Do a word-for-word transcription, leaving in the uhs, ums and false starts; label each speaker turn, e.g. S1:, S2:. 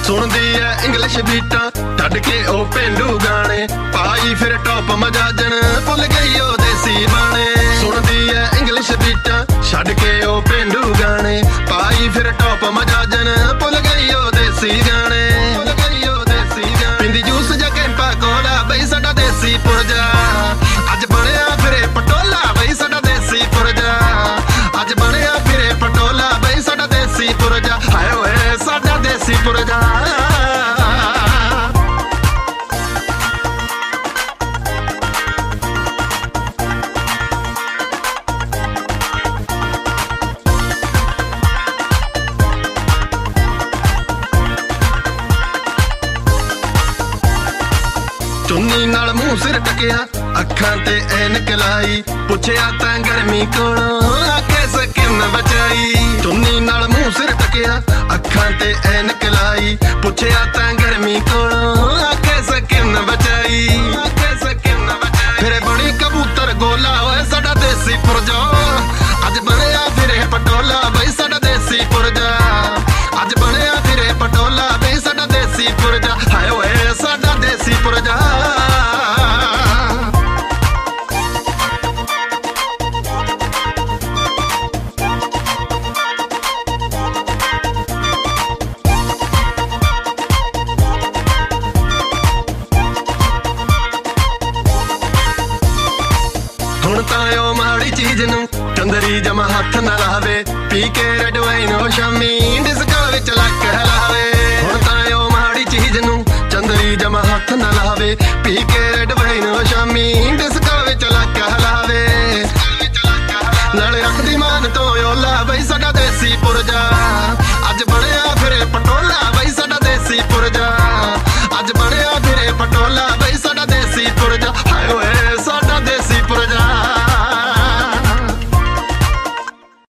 S1: सुनदी है English beta छड्ड के ओ पेंडू गाने पाई फिर टॉप मजाजन भुल गई ओ देसी बाने सुनदी है इंग्लिश बीटा छड्ड के ओ पेंडू गाने पाई फिर टॉप मजाजन भुल गई ओ देसी गाने भुल गई ओ देसी गाने पिंदी जूस जा कैंपा कोला बई साडा देसी पुरजा अज बनया फिरे पटोला बई साडा देसी पुरजा अज बनया फिरे पटोला बई साडा देसी पुरजा हाय ओए साडा देसी पुरजा चुन्नी नाल मूंह सिर टकिया अखां ते ऐनक लाई पुछया तां गर्मी कोलों आखे सकिन बचाई चुन्नी नाल मूंह सिर टकिया अखां ते ऐनक लाई पुछया तां गर्मी कोलों आखे सकिन बचाई आखे सकिन बचाई फिर बणी कबूतर गोला ओए साडा देसी पुरजा अज बनया फिरे पटोला बई साडा देसी पुरजा अज बनया फिरे पटोला बई साडा देसी पुरजा हाय ओए साडा देसी पुरजा हुण तां ओ माड़ी चीज नूं चंदरी जमा हथ ना लावे पी के रेड वाइन ओ शामी डिस्को विच लक हलावे हुण तां ओ माड़ी चीज नूं चंदरी जमा हथ ना लावे पी के रेड